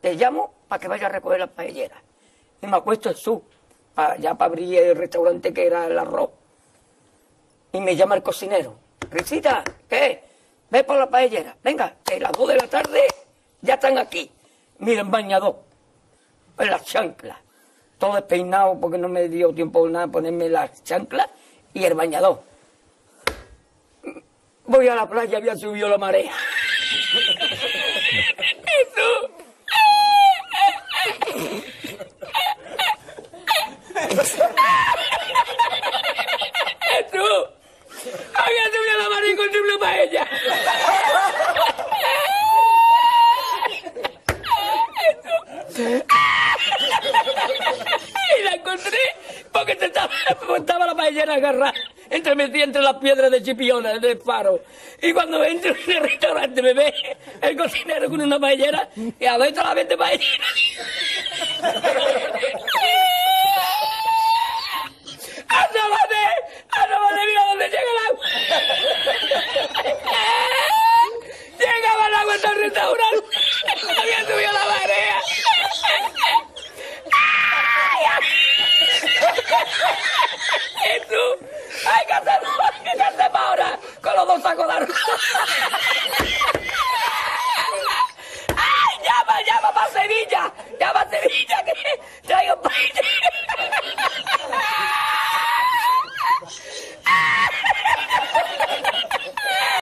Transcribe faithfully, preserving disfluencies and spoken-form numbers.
le llamo para que vaya a recoger las paelleras. Y me acuesto en su, para, ya para abrir el restaurante que era el arroz. Y me llama el cocinero. Risita, ¿qué? Ve por la paellera. Venga, que a las dos de la tarde ya están aquí. Mira, en bañador, en las chanclas. Todo despeinado porque no me dio tiempo nada ponerme las chanclas y el bañador. Voy a la playa, había subido la marea. Eso. Eso. Había subido la marea y encontré una paella. Eso. Y la encontré porque te estaba, estaba la paellera agarrada, entremetida entre las piedras de Chipiona, del faro. Y cuando entro en el restaurante me ve el cocinero con una paellera y adentro la vende paellera. ¡Asómate! ¡Asómate! ¡Mira dónde llega el agua! Llegaba el agua hasta el restaurante. Había subido la marea. ¡Eso! ¡Ay, qué hacemos! ¿Qué hacemos ahora? Con los dos sacos de arroz. ¡Ay, llama, llama para Sevilla! ¡Llama a Sevilla que traigo paella!